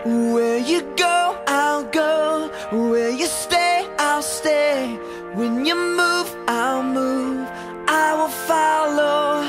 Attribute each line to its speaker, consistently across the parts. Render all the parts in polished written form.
Speaker 1: Where you go, I'll go. Where you stay, I'll stay. When you move, I'll move. I will follow.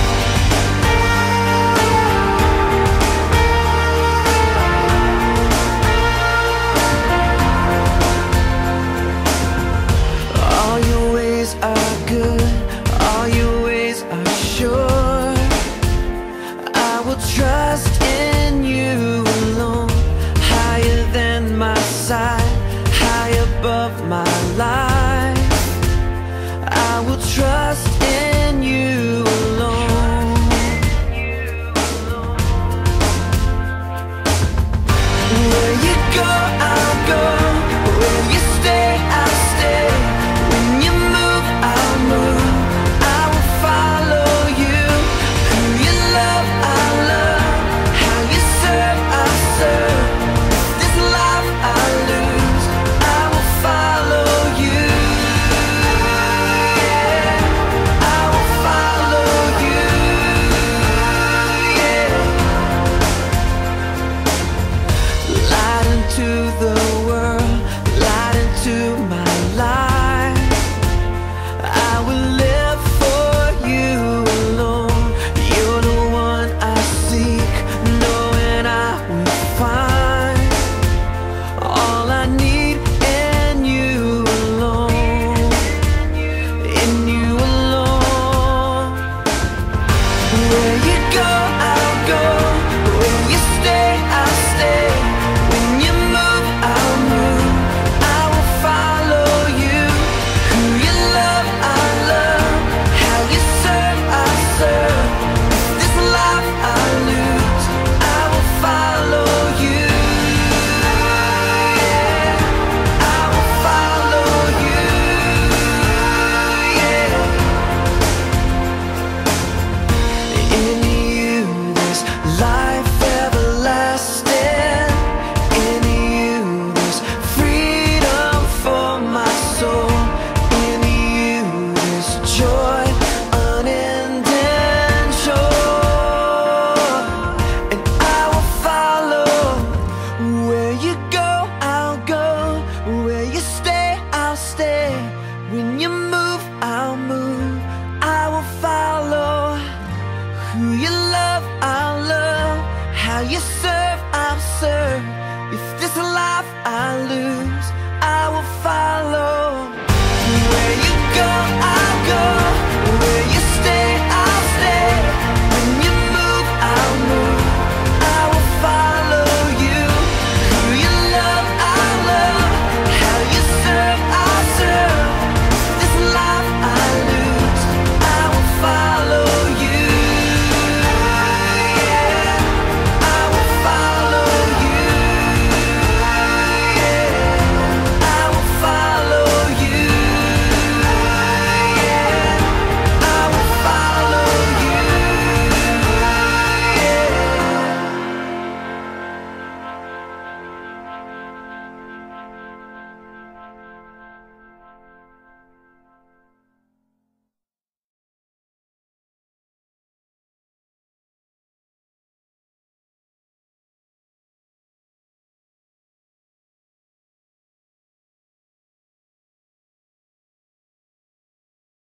Speaker 1: All your ways are good. All your ways are sure. I will trust in you alone. Higher than my sight, high above my life. I will trust in you alone. Where you go, I'll go. Where you stay, I'll stay. When you move, I'll move. I will follow you. Who you love, I'll love. How you serve, I'll serve. This life I lose, I will follow you. Yeah, I will follow you. Yeah. Light into the world, light into my life. I will live for you alone. You're the one I seek, knowing I will find all I need in you alone. In you alone. Where you go, I'll go. Where you stay, I'll stay. When you move, I'll move. I will follow you. Who you love, I'll love. How you serve, I'll serve. This life I lose, I will follow you. Yeah, I will follow you. Yeah. In you there's life everlasting. In you there's freedom for my soul. In you there's joy unending joy. And I will follow. Where you go, I'll go. Where you stay, I'll stay. When you move, I'll move. I will follow. Who you love, I'll love. How you serve, I'll serve. If this life I lose,